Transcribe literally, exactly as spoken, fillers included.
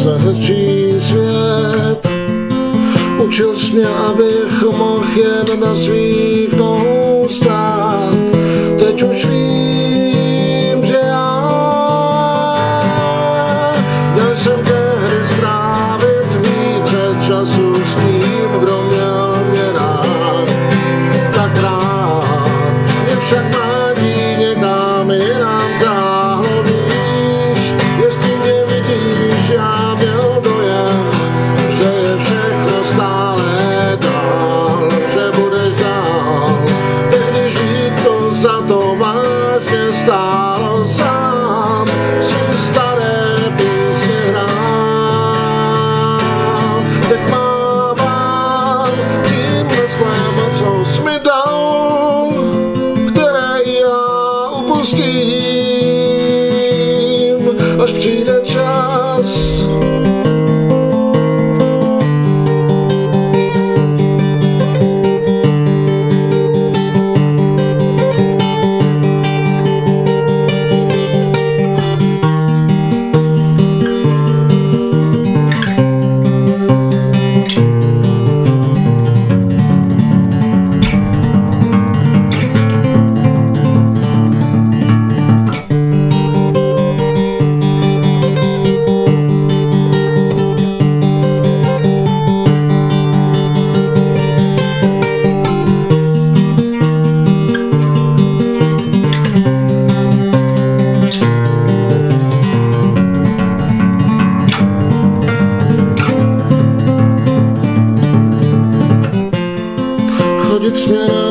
se hezčí svět. Učil jsi mě, abych mohl jen na svých nohou stát. Teď už vím, že já měl jsem tehdy strávit více času s tím, kdo měl mě rád. Tak rád mě však mládí někam jinam táhlo, víš, jestli mě vidíš, já měl dojem, že je všechno stále dál, že budeš dál, tehdy žít to za to vážně stálo, sám si staré písně hrál. Teď mávám tím myslem, co jsi mi dal, které já upustím, až přijde čas. Chodit směrem